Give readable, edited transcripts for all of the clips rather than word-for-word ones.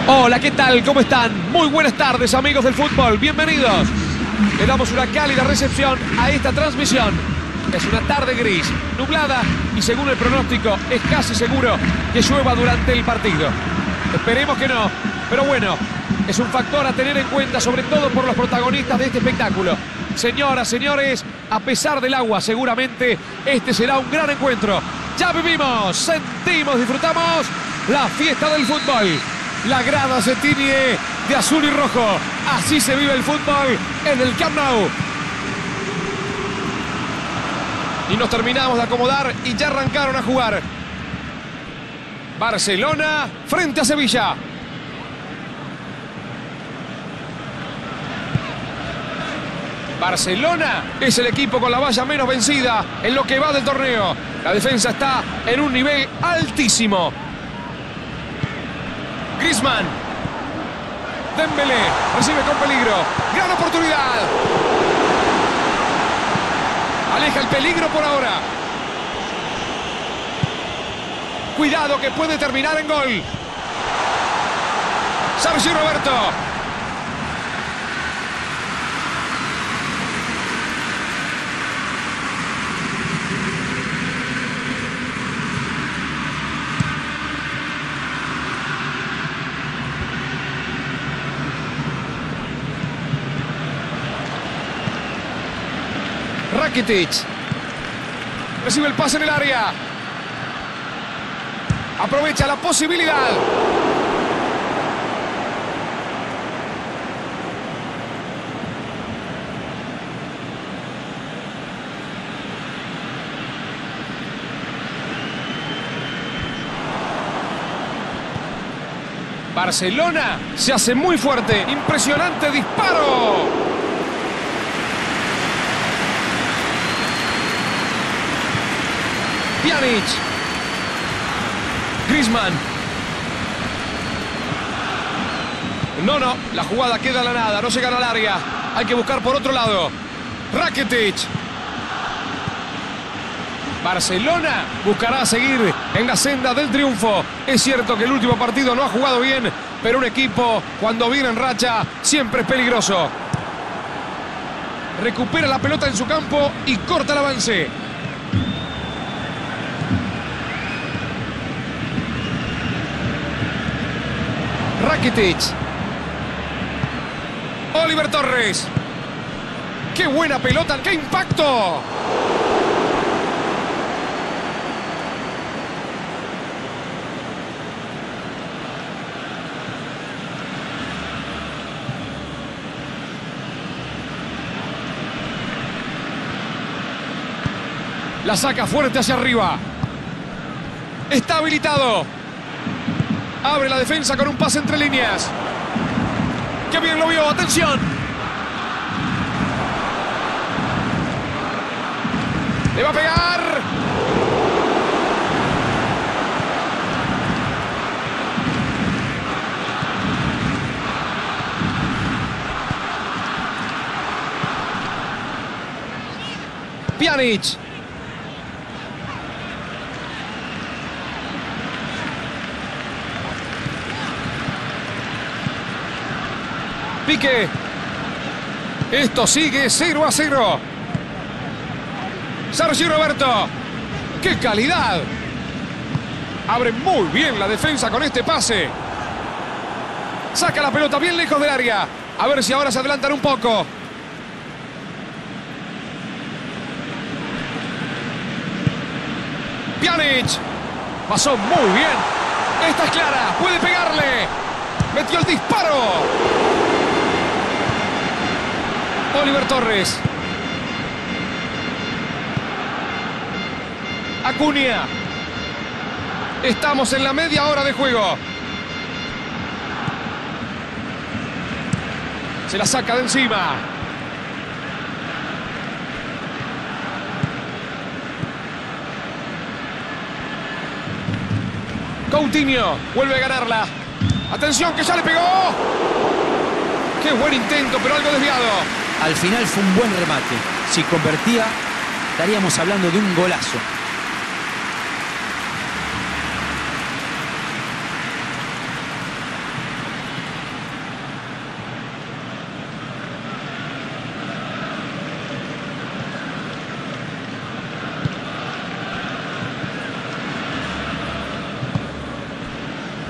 Hola, ¿qué tal? ¿Cómo están? Muy buenas tardes, amigos del fútbol. Bienvenidos. Le damos una cálida recepción a esta transmisión. Es una tarde gris, nublada y según el pronóstico es casi seguro que llueva durante el partido. Esperemos que no, pero bueno, es un factor a tener en cuenta, sobre todo por los protagonistas de este espectáculo. Señoras, señores, a pesar del agua, seguramente este será un gran encuentro. Ya vivimos, sentimos, disfrutamos la fiesta del fútbol. La grada se tiñe de azul y rojo. Así se vive el fútbol en el Camp Nou. Y nos terminamos de acomodar y ya arrancaron a jugar. Barcelona frente a Sevilla. Barcelona es el equipo con la valla menos vencida en lo que va del torneo. La defensa está en un nivel altísimo. Griezmann. Dembélé recibe con peligro. Gran oportunidad. Aleja el peligro por ahora. Cuidado que puede terminar en gol. Sergi Roberto. Rakitic. Recibe el pase en el área. Aprovecha la posibilidad. Barcelona se hace muy fuerte. Impresionante disparo. Pjanic. Griezmann. No, la jugada queda a la nada, no se gana al área. Hay que buscar por otro lado. Rakitic. Barcelona buscará seguir en la senda del triunfo. Es cierto que el último partido no ha jugado bien, pero un equipo cuando viene en racha siempre es peligroso. Recupera la pelota en su campo y corta el avance. Rakitic. Oliver Torres. ¡Qué buena pelota! ¡Qué impacto! La saca fuerte hacia arriba. Está habilitado. Abre la defensa con un pase entre líneas. ¡Qué bien lo vio! ¡Atención! ¡Le va a pegar! Pjanic. Piqué. Esto sigue 0-0. Sergi Roberto. ¡Qué calidad! Abre muy bien la defensa con este pase. Saca la pelota bien lejos del área. A ver si ahora se adelantan un poco. Pjanic. Pasó muy bien. Esta es clara. Puede pegarle. Metió el disparo. Oliver Torres. Acuña. Estamos en la media hora de juego. Se la saca de encima. Coutinho vuelve a ganarla. Atención que ya le pegó. Qué buen intento, pero algo desviado. Al final fue un buen remate. Si convertía, estaríamos hablando de un golazo.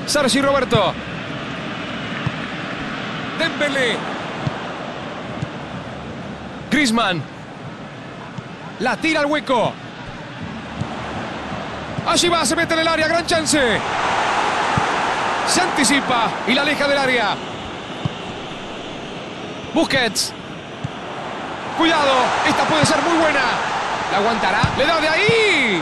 Sergi Roberto. Dembélé. Griezmann. La tira al hueco. Allí va, se mete en el área, gran chance. Se anticipa y la aleja del área. Busquets. Cuidado, esta puede ser muy buena. ¿La aguantará? ¡Le da de ahí!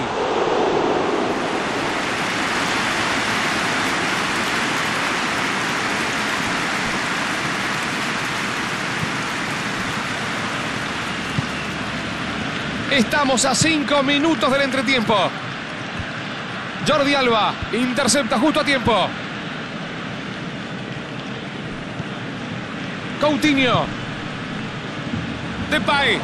Estamos a 5 minutos del entretiempo. Jordi Alba intercepta justo a tiempo. Coutinho. Depay.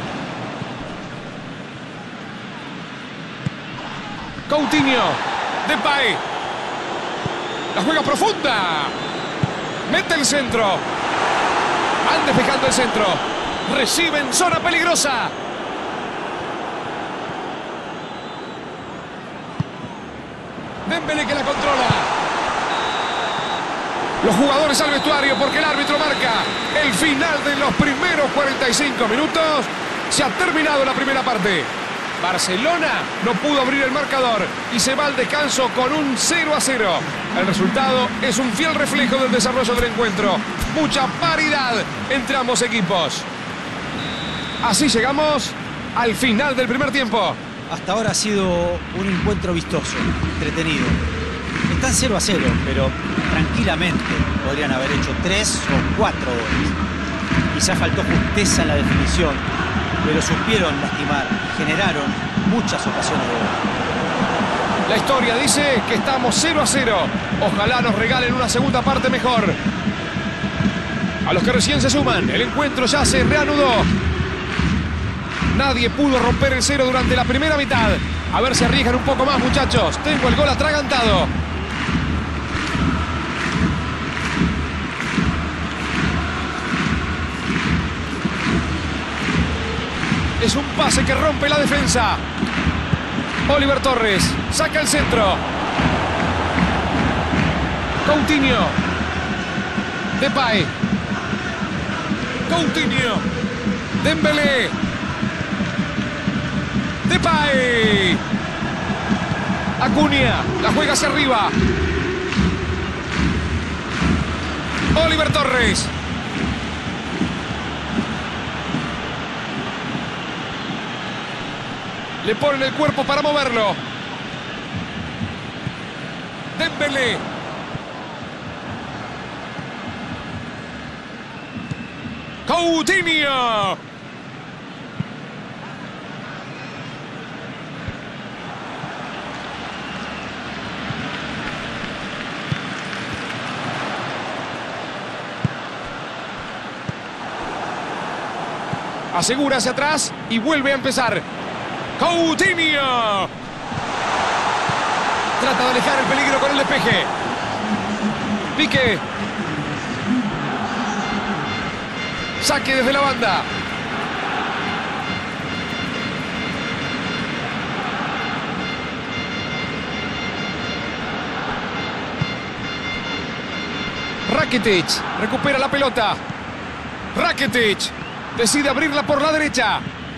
Coutinho. Depay. La juega profunda. Mete el centro. Van despejando el centro. Recibe en zona peligrosa. Dembélé que la controla. Los jugadores al vestuario porque el árbitro marca el final de los primeros 45 minutos. Se ha terminado la primera parte. Barcelona no pudo abrir el marcador y se va al descanso con un 0-0. El resultado es un fiel reflejo del desarrollo del encuentro. Mucha paridad entre ambos equipos. Así llegamos al final del primer tiempo. Hasta ahora ha sido un encuentro vistoso, entretenido. Están 0-0, pero tranquilamente podrían haber hecho 3 o 4 goles. Quizá faltó justeza en la definición, pero supieron lastimar, generaron muchas ocasiones de gol. La historia dice que estamos 0-0. Ojalá nos regalen una segunda parte mejor. A los que recién se suman, el encuentro ya se reanudó. Nadie pudo romper el cero durante la primera mitad. A ver si arriesgan un poco más, muchachos. Tengo el gol atragantado. Es un pase que rompe la defensa. Oliver Torres saca el centro. Coutinho. Depay. Coutinho. Dembélé. Depay. Acuña. La juega hacia arriba. Oliver Torres. Le ponen el cuerpo para moverlo. Dembélé. Coutinho. Asegura hacia atrás y vuelve a empezar. Coutinho. Trata de alejar el peligro con el despeje. Pique. Saque desde la banda. Rakitic recupera la pelota. Rakitic decide abrirla por la derecha.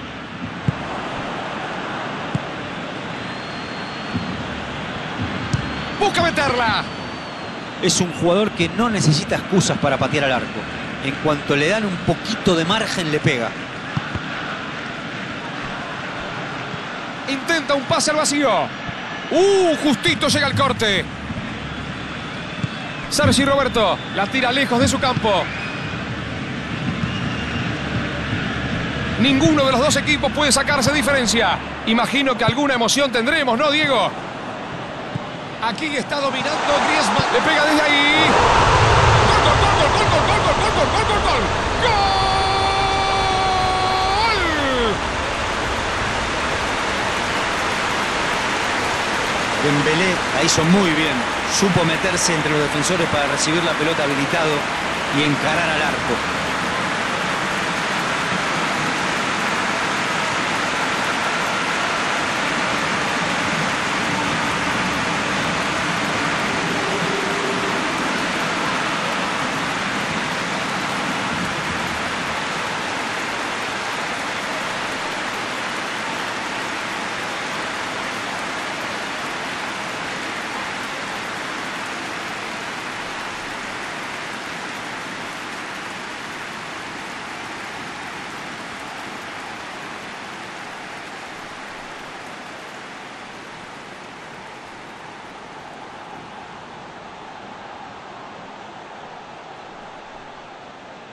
Busca meterla. Es un jugador que no necesita excusas para patear al arco. En cuanto le dan un poquito de margen, le pega. Intenta un pase al vacío. Justito llega el corte. Sergi Roberto la tira lejos de su campo. Ninguno de los dos equipos puede sacarse diferencia. Imagino que alguna emoción tendremos, ¿no, Diego? Aquí está dominando Griezmann. Le pega desde ahí. ¡Gol, gol, gol, gol, gol, gol, gol, gol, gol, gol, gol! ¡Gol! Dembélé la hizo muy bien. Supo meterse entre los defensores para recibir la pelota habilitado y encarar al arco.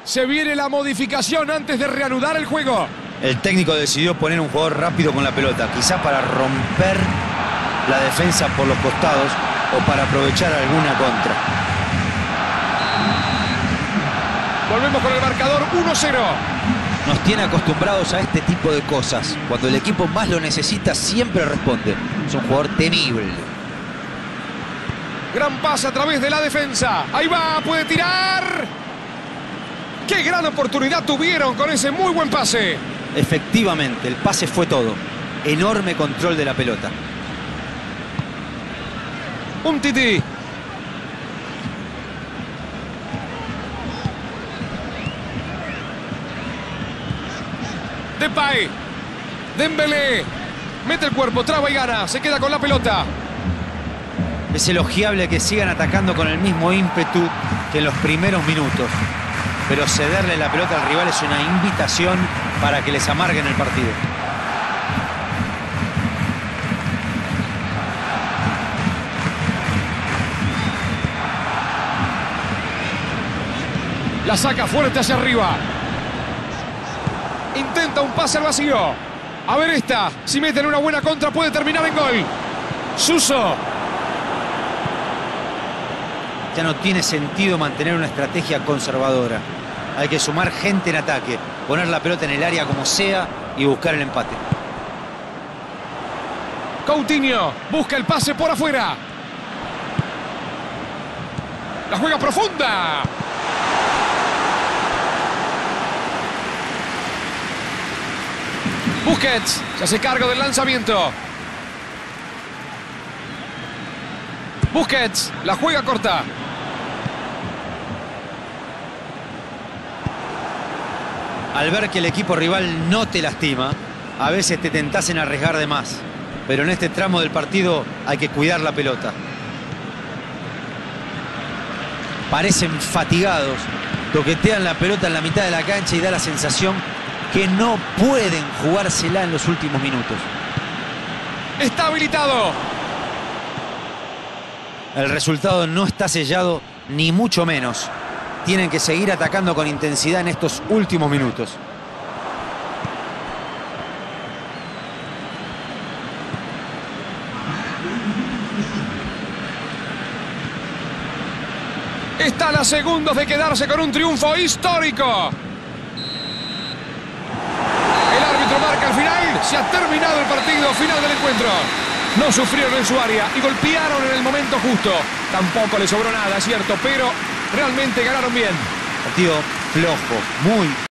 Se viene la modificación antes de reanudar el juego. El técnico decidió poner un jugador rápido con la pelota, quizás para romper la defensa por los costados o para aprovechar alguna contra. Volvemos con el marcador 1-0. Nos tiene acostumbrados a este tipo de cosas. Cuando el equipo más lo necesita, siempre responde. Es un jugador temible. Gran pase a través de la defensa. Ahí va, puede tirar. ¡Qué gran oportunidad tuvieron con ese muy buen pase! Efectivamente, el pase fue todo. Enorme control de la pelota. Umtiti. Depay. Dembélé. Mete el cuerpo, traba y gana. Se queda con la pelota. Es elogiable que sigan atacando con el mismo ímpetu que en los primeros minutos. Pero cederle la pelota al rival es una invitación para que les amarguen el partido. La saca fuerte hacia arriba. Intenta un pase al vacío. A ver esta. Si meten una buena contra puede terminar en gol. Suso. Ya no tiene sentido mantener una estrategia conservadora. Hay que sumar gente en ataque, poner la pelota en el área como sea y buscar el empate. Coutinho busca el pase por afuera. La juega profunda. Busquets se hace cargo del lanzamiento. Busquets la juega corta. Al ver que el equipo rival no te lastima, a veces te tentás en arriesgar de más. Pero en este tramo del partido hay que cuidar la pelota. Parecen fatigados, toquetean la pelota en la mitad de la cancha y da la sensación que no pueden jugársela en los últimos minutos. Está habilitado. El resultado no está sellado, ni mucho menos. Tienen que seguir atacando con intensidad en estos últimos minutos. Están a segundos de quedarse con un triunfo histórico. El árbitro marca el final. Se ha terminado el partido final del encuentro. No sufrieron en su área y golpearon en el momento justo. Tampoco les sobró nada, es cierto, pero realmente ganaron bien. Partido flojo, muy